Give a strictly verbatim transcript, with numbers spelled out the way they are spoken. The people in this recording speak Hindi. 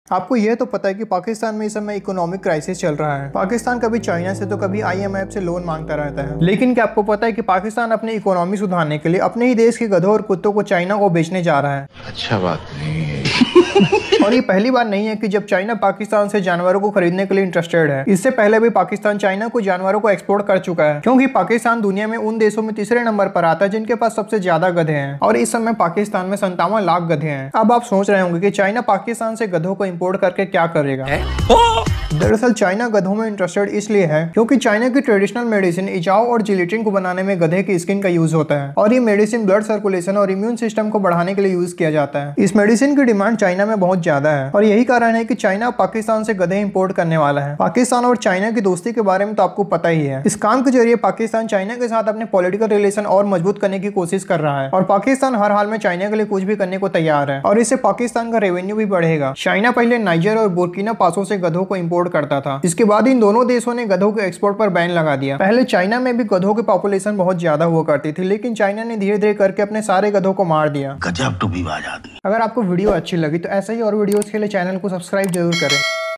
आपको यह तो पता है कि पाकिस्तान में इस समय इकोनॉमिक क्राइसिस चल रहा है। पाकिस्तान कभी चाइना से तो कभी आई एम एफ से लोन मांगता रहता है। लेकिन क्या आपको पता है कि पाकिस्तान अपनी इकोनॉमी सुधारने के लिए अपने ही देश के गधों और कुत्तों को चाइना को बेचने जा रहा है। अच्छा बात नहीं है। और ये पहली बार नहीं है कि जब चाइना पाकिस्तान से जानवरों को खरीदने के लिए इंटरेस्टेड है। इससे पहले भी पाकिस्तान चाइना को जानवरों को एक्सपोर्ट कर चुका है, क्योंकि पाकिस्तान दुनिया में उन देशों में तीसरे नंबर पर आता है जिनके पास सबसे ज्यादा गधे हैं। और इस समय पाकिस्तान में संतावन लाख गधे हैं। अब आप सोच रहे होंगे कि चाइना पाकिस्तान से गधों को इम्पोर्ट करके क्या करेगा। दरअसल चाइना गधों में इंटरेस्टेड इसलिए है क्योंकि चाइना की ट्रेडिशनल मेडिसिन इजाओ और जिलेटिन को बनाने में गधे की स्किन का यूज होता है। और ये मेडिसिन ब्लड सर्कुलेशन और इम्यून सिस्टम को बढ़ाने के लिए यूज किया जाता है। इस मेडिसिन की डिमांड चाइना में बहुत ज्यादा है और यही कारण है कि चाइना पाकिस्तान से गधे इंपोर्ट करने वाला है। पाकिस्तान और चाइना की दोस्ती के बारे में तो आपको पता ही है। इस काम के जरिए पाकिस्तान चाइना के साथ अपने पॉलिटिकल रिलेशन और मजबूत करने की कोशिश कर रहा है और पाकिस्तान हर हाल में चाइना के लिए कुछ भी करने को तैयार है और इससे पाकिस्तान का रेवेन्यू भी बढ़ेगा। चाइना पहले नाइजर और बुर्किना फासो से गधों को इंपोर्ट करता था। इसके बाद इन दोनों देशों ने गधों के एक्सपोर्ट पर बैन लगा दिया। पहले चाइना में भी गधों की पॉपुलेशन बहुत ज्यादा हुआ करती थी, लेकिन चाइना ने धीरे धीरे करके अपने सारे गधों को मार दिया। गजब टू भी बात आदमी। अगर आपको वीडियो अच्छी लगी तो ऐसे ही और वीडियोस के लिए चैनल को सब्सक्राइब जरूर करें।